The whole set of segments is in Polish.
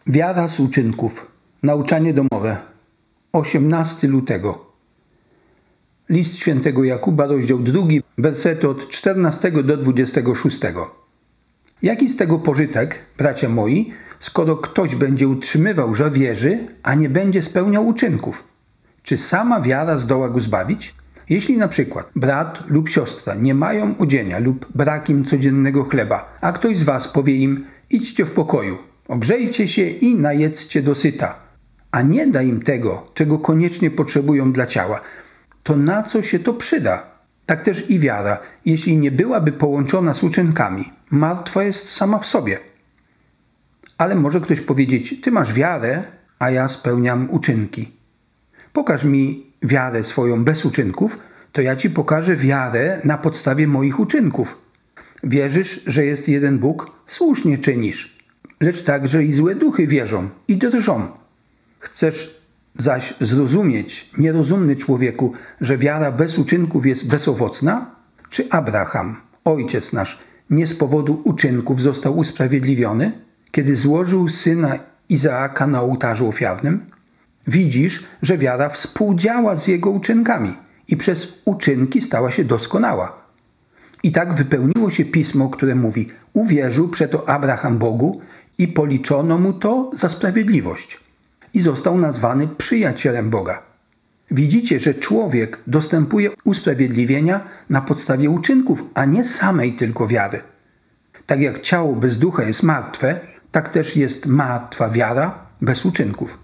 Wiara z uczynków. Nauczanie domowe. 18 lutego. List świętego Jakuba, rozdział 2, wersety od 14 do 26. Jaki z tego pożytek, bracia moi, skoro ktoś będzie utrzymywał, że wierzy, a nie będzie spełniał uczynków? Czy sama wiara zdoła go zbawić? Jeśli na przykład brat lub siostra nie mają odzienia lub brak im codziennego chleba, a ktoś z was powie im: idźcie w pokoju, ogrzejcie się i najedzcie dosyta, a nie da im tego, czego koniecznie potrzebują dla ciała, to na co się to przyda? Tak też i wiara, jeśli nie byłaby połączona z uczynkami, martwa jest sama w sobie. Ale może ktoś powiedzieć: ty masz wiarę, a ja spełniam uczynki. Pokaż mi wiarę swoją bez uczynków, to ja ci pokażę wiarę na podstawie moich uczynków. Wierzysz, że jest jeden Bóg? Słusznie czynisz. Lecz także i złe duchy wierzą i drżą. Chcesz zaś zrozumieć, nierozumny człowieku, że wiara bez uczynków jest bezowocna? Czy Abraham, ojciec nasz, nie z powodu uczynków został usprawiedliwiony, kiedy złożył syna Izaaka na ołtarzu ofiarnym? Widzisz, że wiara współdziała z jego uczynkami i przez uczynki stała się doskonała. I tak wypełniło się pismo, które mówi: uwierzył przeto Abraham Bogu i policzono mu to za sprawiedliwość. I został nazwany przyjacielem Boga. Widzicie, że człowiek dostępuje usprawiedliwienia na podstawie uczynków, a nie samej tylko wiary. Tak jak ciało bez ducha jest martwe, tak też jest martwa wiara bez uczynków.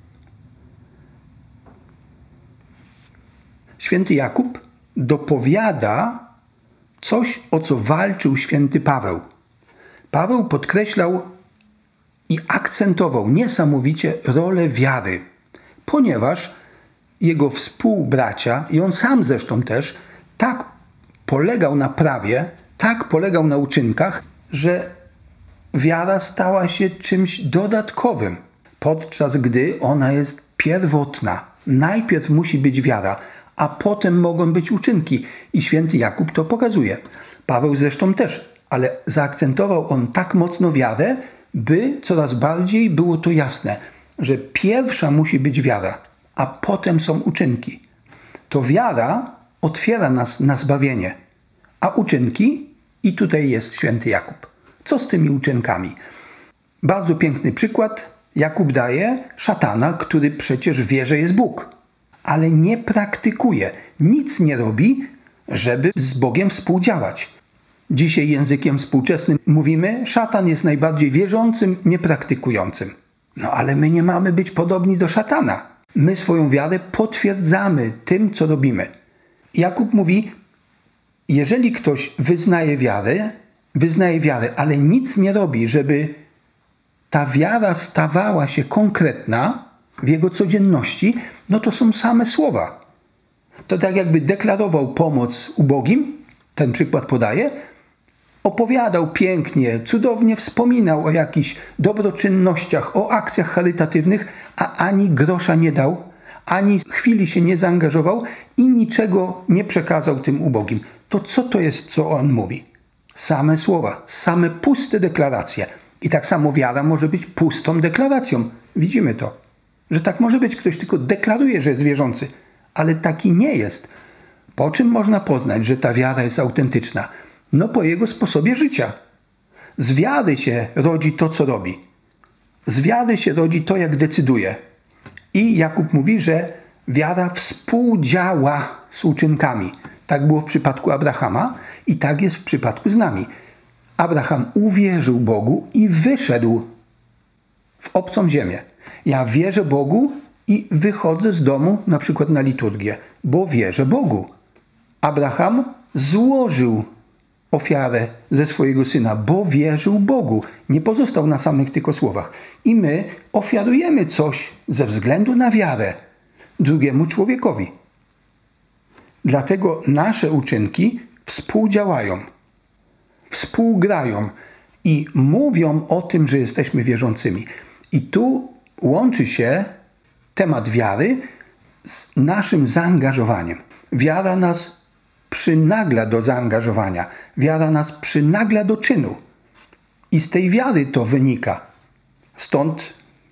Święty Jakub dopowiada coś, o co walczył święty Paweł. Paweł podkreślał i akcentował niesamowicie rolę wiary, ponieważ jego współbracia, i on sam zresztą też, tak polegał na prawie, tak polegał na uczynkach, że wiara stała się czymś dodatkowym, podczas gdy ona jest pierwotna. Najpierw musi być wiara, a potem mogą być uczynki. I święty Jakub to pokazuje. Paweł zresztą też, ale zaakcentował on tak mocno wiarę, by coraz bardziej było to jasne, że pierwsza musi być wiara, a potem są uczynki. To wiara otwiera nas na zbawienie, a uczynki, i tutaj jest święty Jakub. Co z tymi uczynkami? Bardzo piękny przykład Jakub daje szatana, który przecież wie, że jest Bóg, ale nie praktykuje, nic nie robi, żeby z Bogiem współdziałać. Dzisiaj językiem współczesnym mówimy: szatan jest najbardziej wierzącym, niepraktykującym. No ale my nie mamy być podobni do szatana. My swoją wiarę potwierdzamy tym, co robimy. Jakub mówi: jeżeli ktoś wyznaje wiarę, ale nic nie robi, żeby ta wiara stawała się konkretna w jego codzienności, no to są same słowa. To tak jakby deklarował pomoc ubogim, ten przykład podaje, opowiadał pięknie, cudownie wspominał o jakichś dobroczynnościach, o akcjach charytatywnych, a ani grosza nie dał, ani chwili się nie zaangażował i niczego nie przekazał tym ubogim. To co to jest, co on mówi? Same słowa, same puste deklaracje. I tak samo wiara może być pustą deklaracją. Widzimy to, że tak może być. Ktoś tylko deklaruje, że jest wierzący, ale taki nie jest. Po czym można poznać, że ta wiara jest autentyczna? No po jego sposobie życia. Z wiary się rodzi to, co robi. Z wiary się rodzi to, jak decyduje. I Jakub mówi, że wiara współdziała z uczynkami. Tak było w przypadku Abrahama i tak jest w przypadku z nami. Abraham uwierzył Bogu i wyszedł w obcą ziemię. Ja wierzę Bogu i wychodzę z domu na przykład na liturgię, bo wierzę Bogu. Abraham złożył ofiarę ze swojego syna, bo wierzył Bogu. Nie pozostał na samych tylko słowach. I my ofiarujemy coś ze względu na wiarę drugiemu człowiekowi. Dlatego nasze uczynki współdziałają, współgrają i mówią o tym, że jesteśmy wierzącymi. I tu łączy się temat wiary z naszym zaangażowaniem. Wiara nas przynagla do zaangażowania. Wiara nas przynagla do czynu. I z tej wiary to wynika. Stąd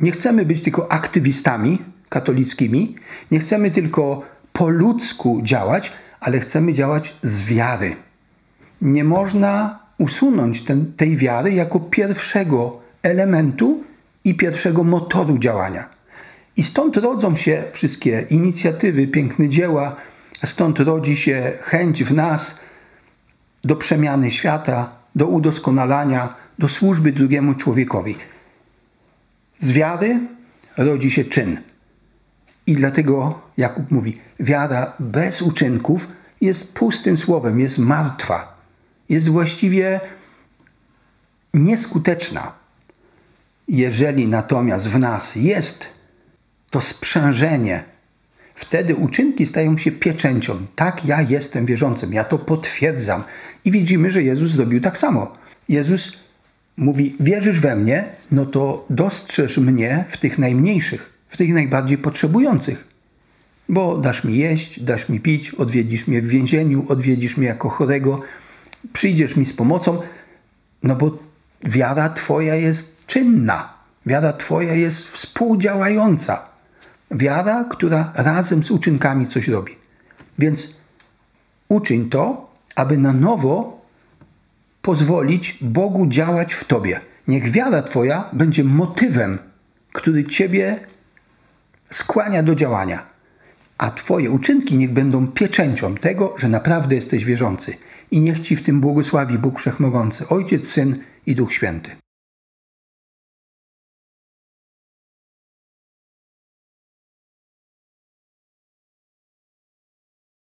Nie chcemy być tylko aktywistami katolickimi, nie chcemy tylko po ludzku działać, ale chcemy działać z wiary. Nie można usunąć tej wiary jako pierwszego elementu i pierwszego motoru działania. I stąd rodzą się wszystkie inicjatywy, piękne dzieła, stąd rodzi się chęć w nas do przemiany świata, do udoskonalania, do służby drugiemu człowiekowi. Z wiary rodzi się czyn. I dlatego Jakub mówi, wiara bez uczynków jest pustym słowem, jest martwa, jest właściwie nieskuteczna. Jeżeli natomiast w nas jest to sprzężenie, wtedy uczynki stają się pieczęcią. Tak, ja jestem wierzącym, ja to potwierdzam. I widzimy, że Jezus zrobił tak samo. Jezus mówi, wierzysz we mnie, no to dostrzeż mnie w tych najmniejszych, w tych najbardziej potrzebujących. Bo dasz mi jeść, dasz mi pić, odwiedzisz mnie w więzieniu, odwiedzisz mnie jako chorego, przyjdziesz mi z pomocą, no bo wiara Twoja jest czynna. Wiara Twoja jest współdziałająca. Wiara, która razem z uczynkami coś robi. Więc uczyń to, aby na nowo pozwolić Bogu działać w Tobie. Niech wiara Twoja będzie motywem, który Ciebie skłania do działania. A Twoje uczynki niech będą pieczęcią tego, że naprawdę jesteś wierzący. I niech Ci w tym błogosławi Bóg Wszechmogący, Ojciec, Syn i Duch Święty.